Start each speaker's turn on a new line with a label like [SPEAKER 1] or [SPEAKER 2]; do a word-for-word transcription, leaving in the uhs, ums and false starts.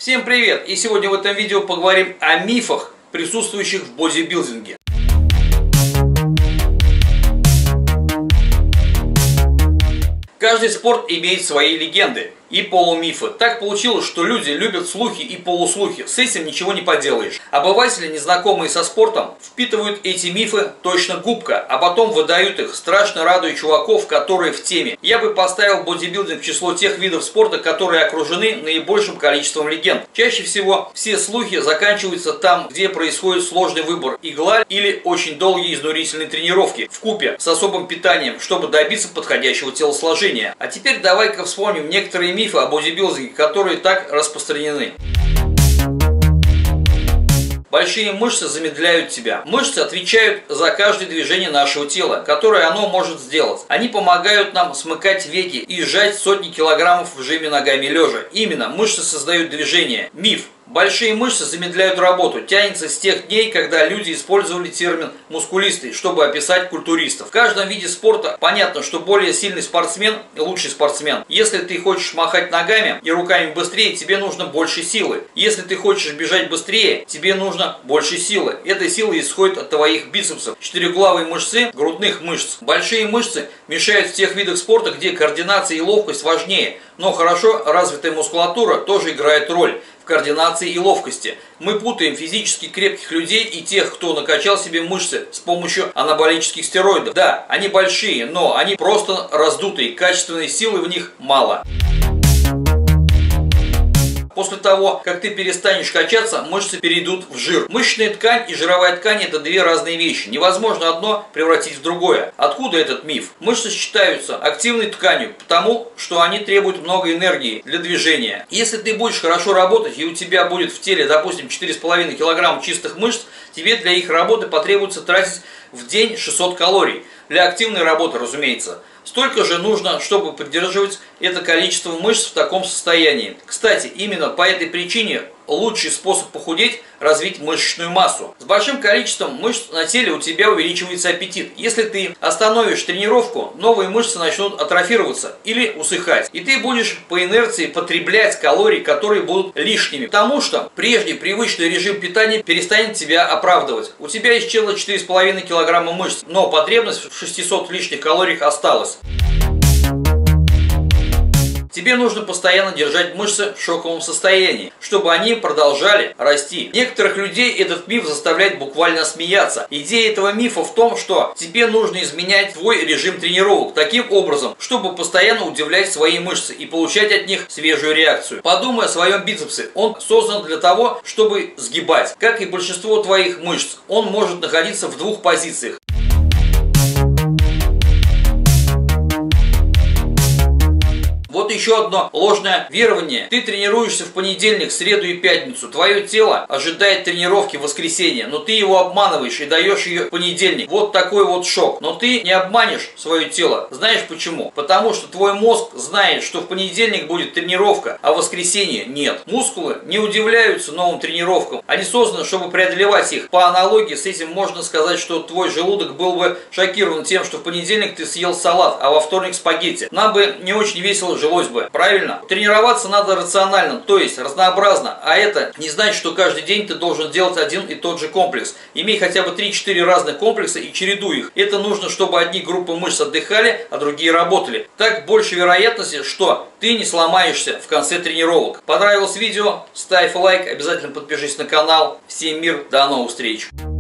[SPEAKER 1] Всем привет! И сегодня в этом видео поговорим о мифах, присутствующих в бодибилдинге. Каждый спорт имеет свои легенды и полумифы. Так получилось, что люди любят слухи и полуслухи. С этим ничего не поделаешь. Обыватели, незнакомые со спортом, впитывают эти мифы точно губка, а потом выдают их, страшно радуя чуваков, которые в теме. Я бы поставил бодибилдинг в число тех видов спорта, которые окружены наибольшим количеством легенд. Чаще всего все слухи заканчиваются там, где происходит сложный выбор: игла или очень долгие изнурительные тренировки вкупе с особым питанием, чтобы добиться подходящего телосложения. А теперь давай-ка вспомним некоторые мифы о бодибилдинге, которые так распространены. Большие мышцы замедляют тебя. Мышцы отвечают за каждое движение нашего тела, которое оно может сделать. Они помогают нам смыкать веки и сжать сотни килограммов в жиме ногами лежа. Именно мышцы создают движение. Миф. Большие мышцы замедляют работу. Тянется с тех дней, когда люди использовали термин «мускулистый», чтобы описать культуристов. В каждом виде спорта понятно, что более сильный спортсмен – лучший спортсмен. Если ты хочешь махать ногами и руками быстрее, тебе нужно больше силы. Если ты хочешь бежать быстрее, тебе нужно больше силы. Эта сила исходит от твоих бицепсов, четырехглавой мышцы, грудных мышц. Большие мышцы мешают в тех видах спорта, где координация и ловкость важнее, но хорошо развитая мускулатура тоже играет роль в координации и ловкости. Мы путаем физически крепких людей и тех, кто накачал себе мышцы с помощью анаболических стероидов. Да, они большие, но они просто раздутые, качественной силы в них мало. После того, как ты перестанешь качаться, мышцы перейдут в жир. Мышечная ткань и жировая ткань – это две разные вещи. Невозможно одно превратить в другое. Откуда этот миф? Мышцы считаются активной тканью, потому что они требуют много энергии для движения. Если ты будешь хорошо работать и у тебя будет в теле, допустим, четыре с половиной килограмма чистых мышц, тебе для их работы потребуется тратить в день шестьсот калорий. Для активной работы, разумеется. Столько же нужно, чтобы поддерживать это количество мышц в таком состоянии. Кстати, именно по этой причине лучший способ похудеть – развить мышечную массу. С большим количеством мышц на теле у тебя увеличивается аппетит. Если ты остановишь тренировку, новые мышцы начнут атрофироваться или усыхать. И ты будешь по инерции потреблять калории, которые будут лишними. Потому что прежний привычный режим питания перестанет тебя оправдывать. У тебя исчезло четыре с половиной килограмма мышц, но потребность в шестисот лишних калориях осталась. Тебе нужно постоянно держать мышцы в шоковом состоянии, чтобы они продолжали расти. Некоторых людей этот миф заставляет буквально смеяться. Идея этого мифа в том, что тебе нужно изменять твой режим тренировок таким образом, чтобы постоянно удивлять свои мышцы и получать от них свежую реакцию. Подумай о своем бицепсе. Он создан для того, чтобы сгибать. Как и большинство твоих мышц, он может находиться в двух позициях. Вот еще одно ложное верование. Ты тренируешься в понедельник, среду и пятницу. Твое тело ожидает тренировки в воскресенье, но ты его обманываешь и даешь ее в понедельник. Вот такой вот шок. Но ты не обманешь свое тело. Знаешь почему? Потому что твой мозг знает, что в понедельник будет тренировка, а в воскресенье нет. Мускулы не удивляются новым тренировкам. Они созданы, чтобы преодолевать их. По аналогии с этим можно сказать, что твой желудок был бы шокирован тем, что в понедельник ты съел салат, а во вторник спагетти. Нам бы не очень весело жилось бы, правильно? Тренироваться надо рационально, то есть разнообразно, а это не значит, что каждый день ты должен делать один и тот же комплекс. Имей хотя бы три-четыре разных комплекса и чередуй их. Это нужно, чтобы одни группы мышц отдыхали, а другие работали. Так больше вероятности, что ты не сломаешься в конце тренировок. Понравилось видео? Ставь лайк, обязательно подпишись на канал. Всем мир, до новых встреч!